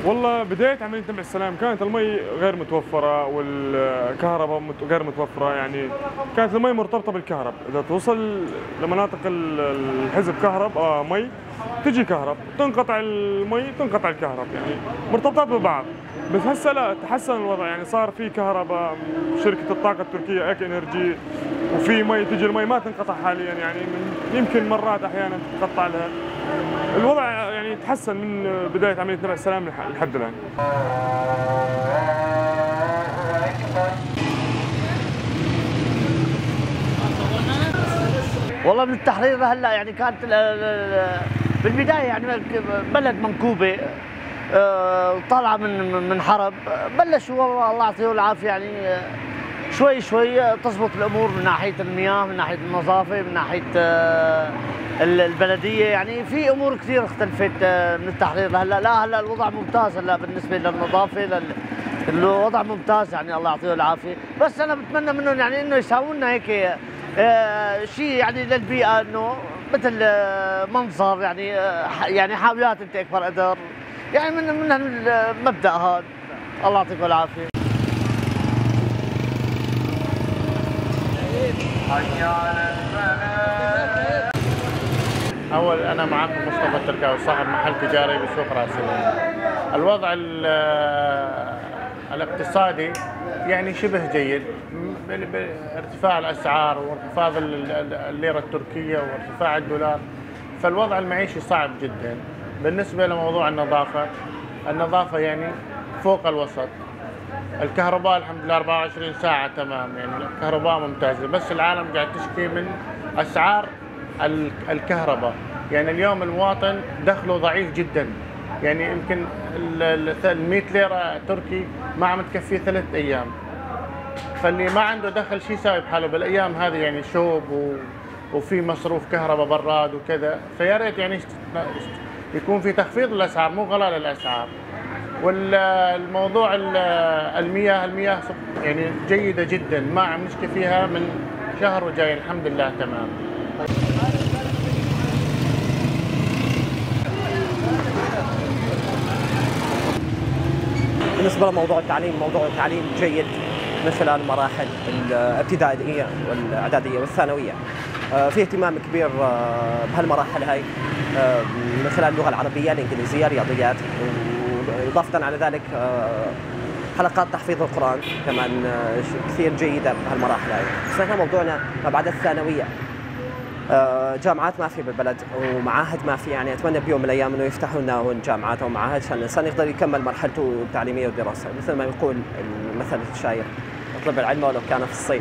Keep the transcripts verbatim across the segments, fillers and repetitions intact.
والله بداية عملية نبع السلام كانت المي غير متوفرة والكهرباء غير متوفرة، يعني كانت المي مرتبطة بالكهرب، إذا توصل لمناطق الحزب كهرب آه مي تجي كهرب، تنقطع المي تنقطع الكهرب، يعني مرتبطات ببعض. بس هسه لا، تحسن الوضع، يعني صار في كهرباء، شركة الطاقة التركية ايك انرجي، وفي مي تجي المي ما تنقطع حاليا، يعني من يمكن مرات احيانا تقطع لها. الوضع يعني تحسن من بداية عملية نبع السلام لحد الآن. والله من التحرير هلا يعني كانت بالبداية يعني بلد منكوبة طالعة من من حرب، بلشوا والله الله يعطيهم العافية يعني شوي شوي تزبط الامور من ناحيه المياه، من ناحيه النظافه، من ناحيه البلديه، يعني في امور كثير اختلفت من التحرير لهلا. لا هلا الوضع ممتاز هلا بالنسبه للنظافه، لل... الوضع ممتاز يعني الله يعطيه العافيه. بس انا بتمنى منهم يعني انه يساووا لنا هيك آه شيء يعني للبيئه، انه مثل آه منظر يعني آه يعني حاويات انت اكبر قدر، يعني من من المبدا هذا. الله يعطيكم العافيه. أول أنا معكم مصطفى التركاوي صاحب محل تجاري بسوق راس العين. الوضع الاقتصادي يعني شبه جيد، بارتفاع الأسعار وانخفاض الليرة التركية وارتفاع الدولار، فالوضع المعيشي صعب جدا. بالنسبة لموضوع النظافة، النظافة يعني فوق الوسط. الكهرباء الحمد لله أربعة وعشرين ساعة تمام، يعني الكهرباء ممتازة، بس العالم قاعد تشكي من أسعار الكهرباء. يعني اليوم المواطن دخله ضعيف جدا، يعني يمكن ال مئة ليرة تركي ما عم تكفيه ثلاث أيام، فاللي ما عنده دخل شو يساوي بحاله بالأيام هذه، يعني شوب وفي مصروف كهرباء براد وكذا. فيا ريت يعني يكون في تخفيض الأسعار مو غلاء الأسعار. والموضوع المياه المياه يعني جيدة جدا، ما عم نشكي فيها من شهر وجاي الحمد لله تمام. بالنسبة لموضوع التعليم، موضوع التعليم جيد من خلال المراحل الابتدائية والإعدادية والثانوية. في اهتمام كبير بهالمراحل هاي من خلال اللغة العربية، الإنجليزية، الرياضيات، إضافة على ذلك حلقات تحفيظ القرآن كمان كثير جيدة بهالمراحل هاي. بس احنا موضوعنا ما بعد الثانوية، جامعات ما في بالبلد ومعاهد ما في، يعني اتمنى بيوم من الايام انه يفتحوا لنا هون جامعات او معاهد عشان الانسان يقدر يكمل مرحلته التعليمية والدراسة، مثل ما يقول المثل الشاير اطلب العلم ولو كان في الصين.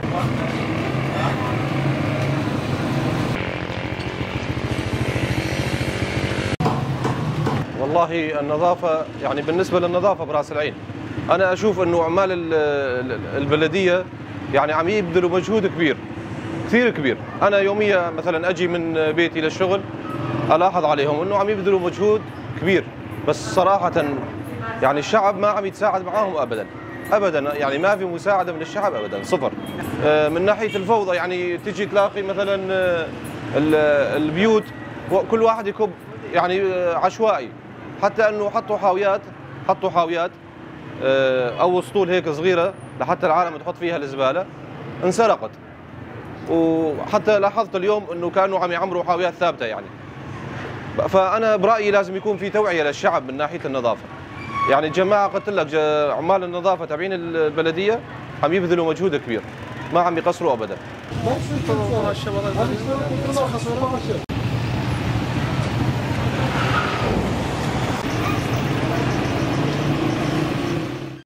والله النظافة يعني بالنسبة للنظافة براس العين، أنا أشوف أنه عمال البلدية يعني عم يبذلوا مجهود كبير كثير كبير. أنا يوميا مثلا أجي من بيتي للشغل ألاحظ عليهم أنه عم يبذلوا مجهود كبير، بس صراحة يعني الشعب ما عم يتساعد معاهم أبدا أبدا، يعني ما في مساعدة من الشعب أبدا، صفر. من ناحية الفوضى يعني تجي تلاقي مثلا البيوت كل واحد يكب يعني عشوائي، حتى انه حطوا حاويات حطوا حاويات او اسطول هيك صغيره لحتى العالم تحط فيها الزباله، انسرقت. وحتى لاحظت اليوم انه كانوا عم يعمروا حاويات ثابته يعني. فانا برايي لازم يكون في توعيه للشعب من ناحيه النظافه. يعني الجماعه قلت لك عمال النظافه تابعين البلديه عم يبذلوا مجهود كبير، ما عم يقصروا ابدا.